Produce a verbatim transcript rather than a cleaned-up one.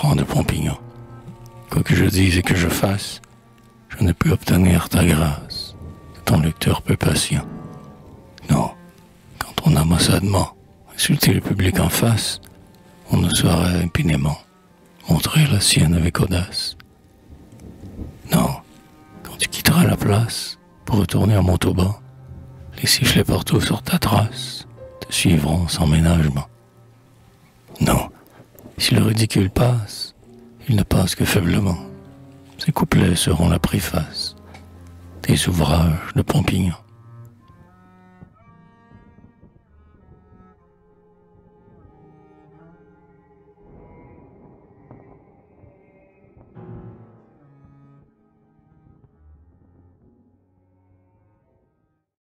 Bertrand de Pompignan. Quoi que je dise et que je fasse, je ne peux obtenir ta grâce, de ton lecteur peu patient. Non, quand on a maussadement insulté le public en face, on ne saurait impunément montrer la sienne avec audace. Non, quand tu quitteras la place pour retourner à Montauban, les sifflets partout sur ta trace te suivront sans ménagement. Non, si le ridicule passe, il ne passe que faiblement. Ces couplets seront la préface des ouvrages de Pompignan.